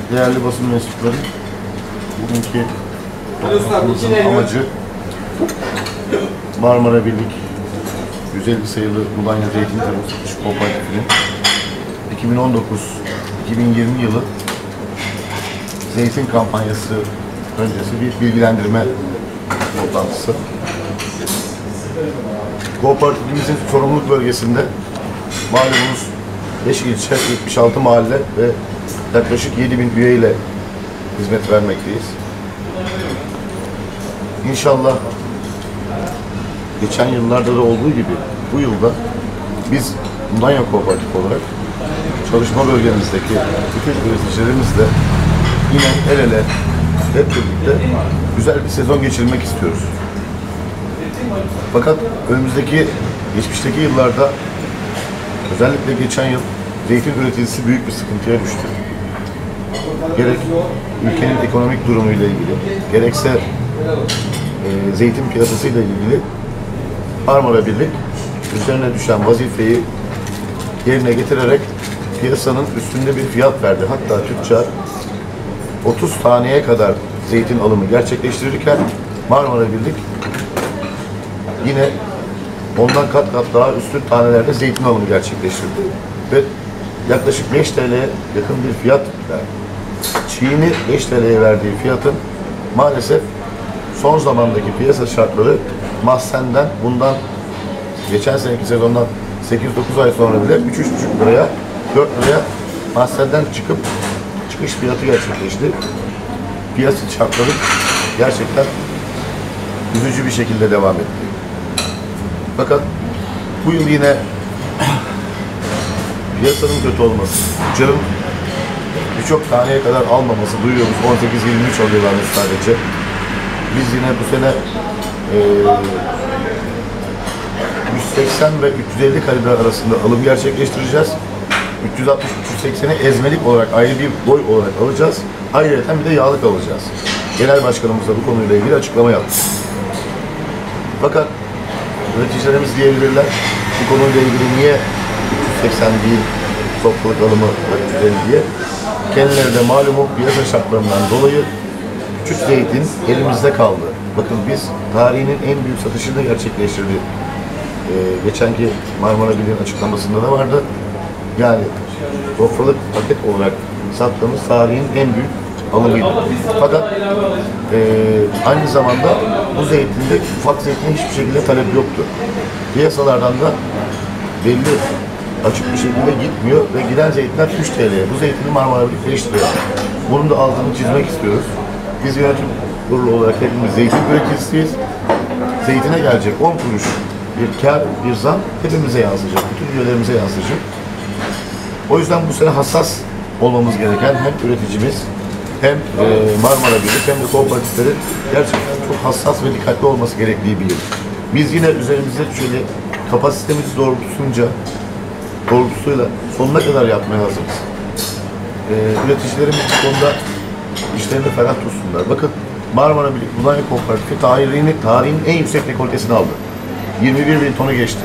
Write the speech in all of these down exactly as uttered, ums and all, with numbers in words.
değerli basın mensupları, bugünkü toplantımızın amacı Marmara Birlik yüz elli sayılı Mudanya Zeytin Tarım Satış Kooperatifi'nin iki bin on dokuz iki bin yirmi yılı zeytin kampanyası öncesi bir bilgilendirme toplantısı. Kooperatifimizin sorumluluk bölgesinde malumunuz beş ilçe, yetmiş altı mahalle ve yaklaşık yedi bin üye ile hizmet vermekteyiz. İnşallah geçen yıllarda da olduğu gibi bu yılda biz Mudanya Kooperatif olarak çalışma bölgemizdeki bütün üreticilerimizle yine el ele hep birlikte güzel bir sezon geçirmek istiyoruz. Fakat önümüzdeki, geçmişteki yıllarda özellikle geçen yıl zeytin üreticisi büyük bir sıkıntıya düştü. Gerek ülkenin ekonomik durumuyla ilgili, gerekse e, zeytin piyasasıyla ilgili Marmara Birlik üzerine düşen vazifeyi yerine getirerek piyasanın üstünde bir fiyat verdi. Hatta tüccar otuz taneye kadar zeytin alımı gerçekleştirirken Marmara Birlik yine ondan kat kat daha üstün tanelerde zeytin alımı gerçekleştirdi. Ve yaklaşık beş T L'ye yakın bir fiyat verdi. Çiğini beş T L'ye verdiği fiyatın maalesef son zamandaki piyasa şartları mahzenden bundan geçen seneki sezondan sekiz dokuz ay sonra bile üç üç buçuk liraya dört liraya mahzenden çıkıp çıkış fiyatı gerçekleşti. Piyasa şartları gerçekten üzücü bir şekilde devam etti. Fakat bu yıl yine piyasanın kötü olması, tüccarın birçok taneye kadar almaması duyuyoruz. on sekiz yirmi üç alıyorlarmış sadece. Biz yine bu sene e, yüz seksen ve üç yüz elli kalibre arasında alım gerçekleştireceğiz. üç yüz altmış üç yüz sekseni ezmelik olarak ayrı bir boy olarak alacağız. Ayrıca bir de yağlık alacağız. Genel Başkanımız da bu konuyla ilgili açıklama yaptı. Fakat üreticilerimiz diyebilirler, bu konuyla ilgili niye üç yüz seksen değil, toptalık alımı üç yüz elli diye. Kendileri de malumu piyasa şartlarından dolayı küçük zeytin elimizde kaldı. Bakın biz tarihinin en büyük satışını gerçekleştirdik. Ee, geçenki Marmara Birliği'nin açıklamasında da vardı. Yani sofralık paket olarak sattığımız tarihin en büyük alımıydı. Fakat e, aynı zamanda bu zeytinde ufak zeytine hiçbir şekilde talep yoktu. Piyasalardan da belli açık bir şekilde gitmiyor ve giden zeytinler üç T L'ye. Bu zeytini Marmara Birlik beş liraya. Bunun da altını çizmek istiyoruz. Biz yönetim kurulu olarak hepimiz zeytin üreticisiyiz. Zeytine gelecek on kuruş bir kar, bir zam hepimize yansıyacak, bütün üyelerimize yansıyacak. O yüzden bu sene hassas olmamız gereken hem üreticimiz hem e, Marmara Birlik hem de kooperatiflerin gerçekten çok hassas ve dikkatli olması gerektiği bir yıl. Biz yine üzerimize şöyle kapasitemiz doğrultusunca doğrultusuyla sonuna kadar yapmaya hazırız. E, üreticilerimiz bu konuda işlerini ferah tutsunlar. Bakın Marmara Birlik Mudanya Kooperatifi tarihinin, tarihin en yüksek rekoltesini aldı. yirmi bir bin tonu geçti.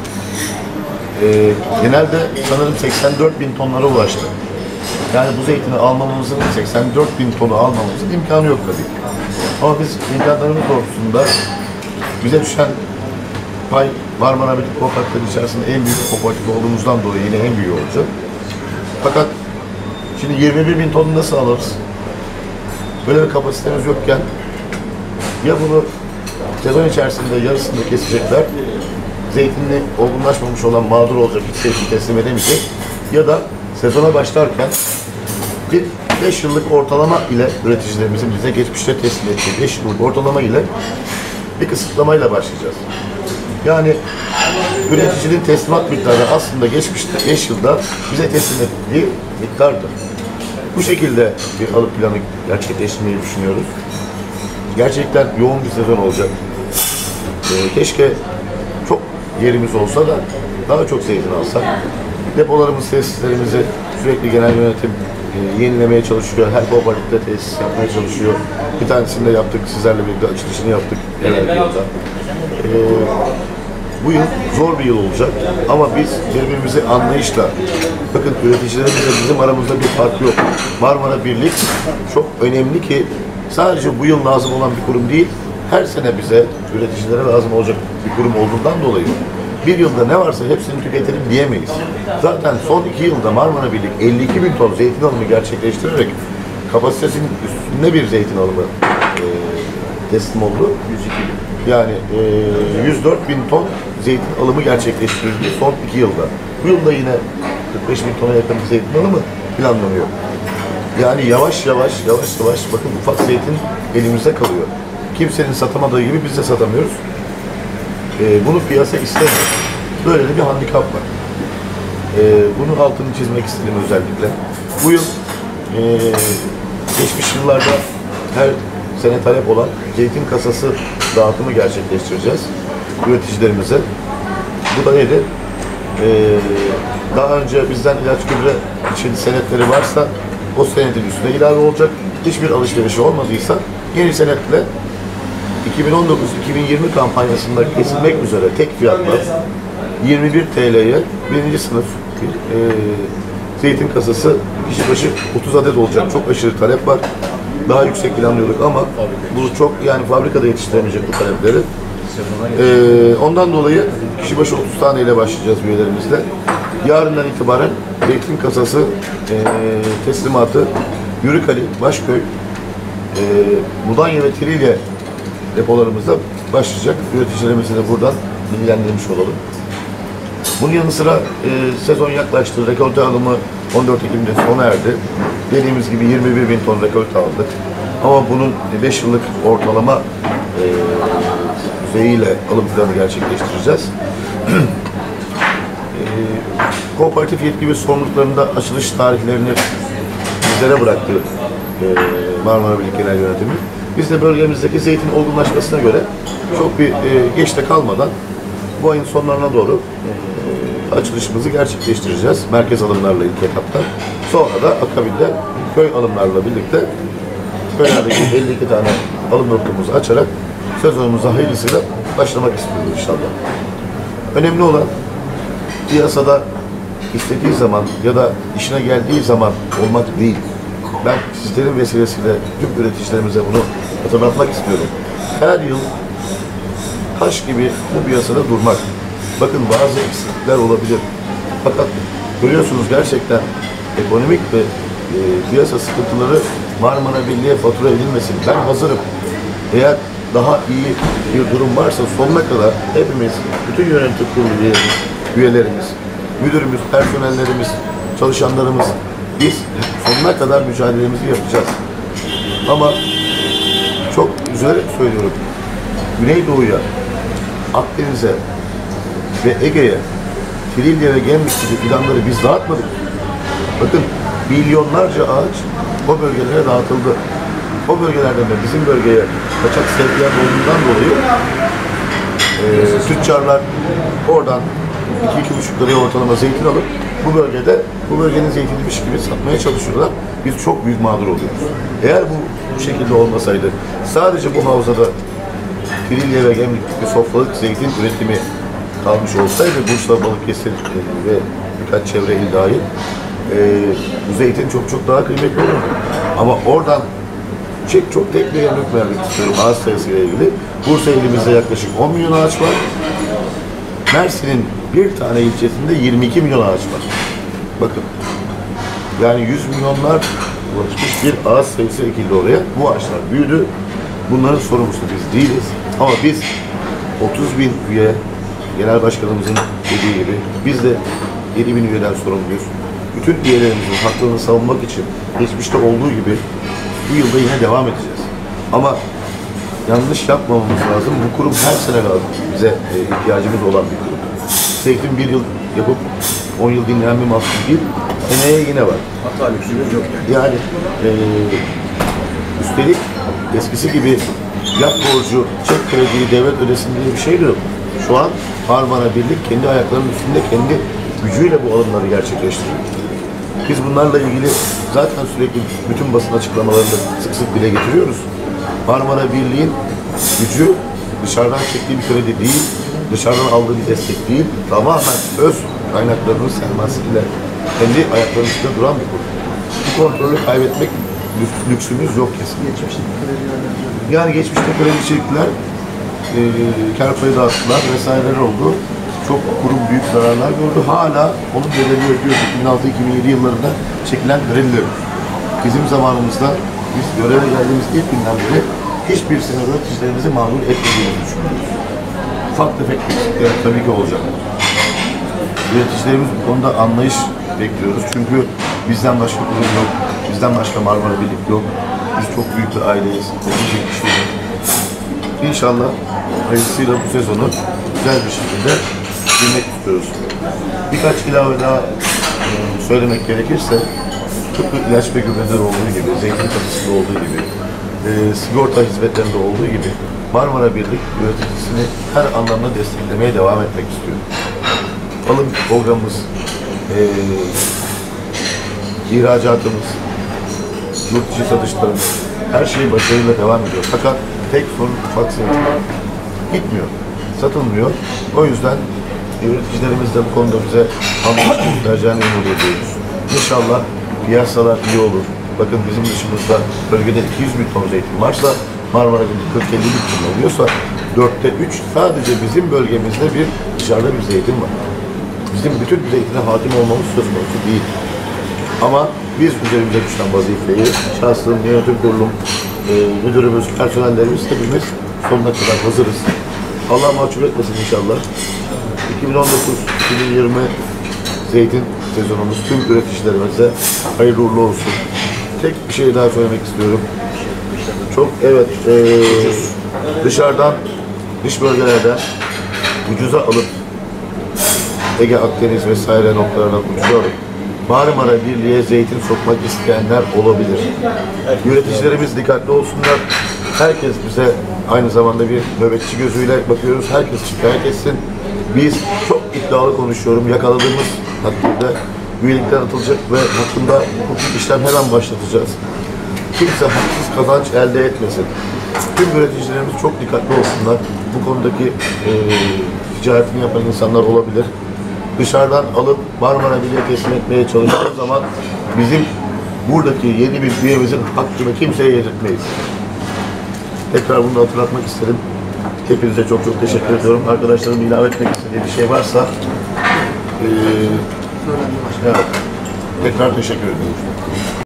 E, genelde sanırım seksen dört bin tonlara ulaştı. Yani bu zeytini almamızın, seksen dört bin tonu almamızın imkanı yok tabii. Ama biz imkanlarımız doğrultusunda bize düşen pay Marmara Birlik Kooperatifleri içerisinde en büyük kooperatif olduğumuzdan dolayı yine en büyüğü olacak. Fakat şimdi yirmi bir bin tonu nasıl alırız? Böyle bir kapasitemiz yokken ya bunu sezon içerisinde yarısında kesecekler, zeytinli olgunlaşmamış olan mağdur olacak, hiç zeytin teslim edemeyecek ya da sezona başlarken bir beş yıllık ortalama ile üreticilerimizin bize geçmişte teslim ettiği beş yıllık ortalama ile bir kısıtlamayla başlayacağız. Yani üreticinin teslimat miktarı aslında geçmişte beş yılda bize teslim ettiği miktardır. Bu şekilde bir alıp planı gerçekleştirmeyi düşünüyoruz. Gerçekten yoğun bir sezon olacak. Ee, keşke çok yerimiz olsa da daha çok zeytin alsak. Depolarımız, tesislerimizi sürekli genel yönetim e, yenilemeye çalışıyor. Her kooperatifte tesis yapmaya çalışıyor. Bir tanesini de yaptık, sizlerle birlikte açılışını yaptık. Ee, bu yıl zor bir yıl olacak ama biz birbirimizi anlayışla, bakın üreticilerimizle bizim aramızda bir fark yok. Marmara Birlik çok önemli ki sadece bu yıl lazım olan bir kurum değil, her sene bize üreticilere lazım olacak bir kurum olduğundan dolayı bir yılda ne varsa hepsini tüketelim diyemeyiz. Zaten son iki yılda Marmara Birlik elli iki bin ton zeytin alımı gerçekleştirerek kapasitesinin üstünde bir zeytin alımı e, teslim oldu. yüz iki bin. Yani e, yüz dört bin ton zeytin alımı gerçekleştirildi son iki yılda. Bu yılda yine kırk beş bin tona yakın bir zeytin alımı planlanıyor. Yani yavaş yavaş yavaş yavaş bakın ufak zeytin elimizde kalıyor. Kimsenin satamadığı gibi biz de satamıyoruz. Ee, bunu piyasa istemiyor. Böyle de bir handikap var. Ee, bunun altını çizmek istedim özellikle. Bu yıl e, geçmiş yıllarda her sene talep olan zeytin kasası dağıtımı gerçekleştireceğiz üreticilerimize. Bu da neydi? Ee, daha önce bizden ilaç gübre için senetleri varsa o senetin üstüne ilave olacak. Hiçbir alışverişi olmadıysa yeni senetle iki bin on dokuz iki bin yirmi kampanyasında kesilmek üzere tek fiyatla yirmi bir T L'ye birinci sınıf e, zeytin kasası kişi başı otuz adet olacak. Çok aşırı talep var. Daha yüksek planlıyorduk ama bu çok yani fabrikada yetiştiremeyecek bu talepleri. E, ondan dolayı kişi başı otuz tane ile başlayacağız üyelerimizle. Yarından itibaren zeytin kasası e, teslimatı Yürükali, Başköy, e, Mudanya ve Trilye depolarımızda başlayacak. Üreticilerimizi de buradan bilgilendirmiş olalım. Bunun yanı sıra e, sezon yaklaştı. Rekolte alımı on dört Ekim'de sona erdi. Dediğimiz gibi yirmi bir bin ton rekolte aldık. Ama bunun beş yıllık ortalama e, düzeyiyle alım planı gerçekleştireceğiz. e, kooperatif yetki ve sorumluluklarında açılış tarihlerini bizlere bıraktı e, Marmara Birlik Genel Yönetimi. Biz de bölgemizdeki zeytin olgunlaşmasına göre çok bir e, geçte kalmadan bu ayın sonlarına doğru e, açılışımızı gerçekleştireceğiz. Merkez alımlarla ilk etapta. Sonra da akabinde köy alımlarla birlikte köylerdeki elli iki tane alım noktamızı açarak sezonumuza hayırlısıyla başlamak istiyoruz inşallah. Önemli olan piyasada istediği zaman ya da işine geldiği zaman olmak değil. Ben sizlerin vesilesiyle tüm üreticilerimize bunu hatırlatmak istiyorum. Her yıl taş gibi bu piyasada durmak. Bakın bazı eksiklikler olabilir. Fakat görüyorsunuz gerçekten ekonomik ve e, piyasa sıkıntıları Marmara Birliği'ye fatura edilmesin. Ben hazırım. Eğer daha iyi bir durum varsa sonuna kadar hepimiz, bütün yönetim kurulu üyelerimiz, üyelerimiz, müdürümüz, personellerimiz, çalışanlarımız biz sonuna kadar mücadelemizi yapacağız. Ama çok üzülerek söylüyorum. Güneydoğu'ya, Akdeniz'e ve Ege'ye Trilye ve Gemlik gibi fidanları biz dağıtmadık. Bakın milyonlarca ağaç o bölgelere dağıtıldı. O bölgelerden de bizim bölgeye kaçak sevkiyat olduğundan dolayı e, tüccarlar oradan iki iki buçuk liraya ortalama zeytin alıp bu bölgede bu bölgenin zeytiniymiş gibi satmaya çalışıyorlar. Biz çok büyük mağdur oluyoruz. Eğer bu, bu şekilde olmasaydı sadece bu havzada Trilye ve Gemlik gibi sofralık zeytin üretimi kalmış olsaydı Bursa, Balıkesir ve birkaç çevre il dahil e, bu zeytin çok çok daha kıymetli olurdu. Ama oradan çok, çok tek bir örnek vermek istiyorum ağaç sayısıyla ilgili. Bursa ilimizde yaklaşık on milyon ağaç var. Mersin'in bir tane ilçesinde yirmi iki milyon ağaç var. Bakın. Yani yüz milyonlar ulaşmış bir ağaç sayısı ekildi oraya. Bu ağaçlar büyüdü. Bunların sorumlusu biz değiliz. Ama biz otuz bin üye, genel başkanımızın dediği gibi biz de yedi bin üyeden sorumluyuz. Bütün üyelerimizin haklarını savunmak için geçmişte olduğu gibi bu yılda yine devam edeceğiz. Ama yanlış yapmamamız lazım. Bu kurum her sene lazım. Bize e, ihtiyacımız olan bir kurum. Zeytin bir yıl yapıp on yıl dinleyen bir mahsul değil. Seneye yine var. Hata lüksümüz yok yani. Yani e, üstelik eskisi gibi yap borcu, çek krediyi devlet ödesin diye bir şey de yok. Şu an Marmara Birlik kendi ayaklarının üstünde kendi gücüyle bu alımları gerçekleştiriyor. Biz bunlarla ilgili zaten sürekli bütün basın açıklamalarını sık sık dile getiriyoruz. Marmara Birliği'nin gücü dışarıdan çektiği bir kredi değil, dışarıdan aldığı bir destek değil, tamamen öz kaynaklarının sermayesiyle kendi ayaklarının üstünde duran bir kurum. Bu kontrolü kaybetmek lüks- lüksümüz yok kesinlikle. Yani geçmişte kredi çektiler, e, kar payı dağıttılar vesaireler oldu. Çok kurum büyük zararlar gördü. Hala onun bedelini ödüyor. iki bin altı iki bin yedi yıllarında çekilen krediler. Bizim zamanımızda biz göreve geldiğimiz ilk günden beri hiçbir sene üreticilerimizi mağdur etmediğini düşünüyoruz. Ufak tefek eksikler tabii ki olacak. Üreticilerimiz bu konuda anlayış bekliyoruz. Çünkü bizden başka kurum yok, bizden başka Marmara Birlik yok. Biz çok büyük bir aileyiz. Çok kişi yok. İnşallah hayırlısıyla bu sezonu güzel bir şekilde girmek istiyoruz. Birkaç ilave daha e, söylemek gerekirse, tıpkı ilaç ve gübrede olduğu gibi, zeytin katısında olduğu gibi, e, sigorta hizmetlerinde olduğu gibi Marmara Birlik üreticisini her anlamda desteklemeye devam etmek istiyor. Alım programımız, e, ihracatımız, yurt dışı satışlarımız, her şey başarıyla devam ediyor. Fakat tek sorun ufak zeytin gitmiyor, satılmıyor. O yüzden üreticilerimiz de bu konuda bize anlayış göstereceğini umut ediyoruz. İnşallah piyasalar iyi olur. Bakın bizim dışımızda bölgede iki yüz bin ton zeytin varsa Marmara'da kırk elli bin ton oluyorsa dörtte üç sadece bizim bölgemizde bir dışarıda bir zeytin var. Bizim bütün zeytine hakim olmamız söz konusu değil. Ama biz üzerimize düşen vazifeyi, şahsım, yönetim kurulum, e, müdürümüz, personellerimiz hepimiz sonuna kadar hazırız. Allah mahcup etmesin inşallah. iki bin on dokuz iki bin yirmi zeytin sezonumuz tüm üreticilerimize hayırlı uğurlu olsun. Tek bir şey daha söylemek istiyorum. Çok evet e, dışarıdan, dış bölgelerden ucuza alıp Ege, Akdeniz vesaire noktalardan ucuza alıp Marmara Birliği'ye zeytin sokmak isteyenler olabilir. Üreticilerimiz dikkatli olsunlar. Herkes bize aynı zamanda bir nöbetçi gözüyle bakıyoruz. Herkes şikayet etsin. Biz çok iddialı konuşuyorum. Yakaladığımız takdirde üyelikten atılacak ve hakkında hukuk işlem hemen başlatacağız. Kimse haksız kazanç elde etmesin. Tüm üreticilerimiz çok dikkatli olsunlar. Bu konudaki e, ticaretini yapan insanlar olabilir. Dışarıdan alıp Marmara Birliği'ye teslim etmeye çalıştığı zaman bizim buradaki yeni bir üyemizin hakkını kimseye yedirtmeyiz. Tekrar bunu hatırlatmak istedim. Hepinize çok çok teşekkür ediyorum. Arkadaşlarım ilave etmek istediği bir şey varsa e, evet, tekrar teşekkür ediyorum.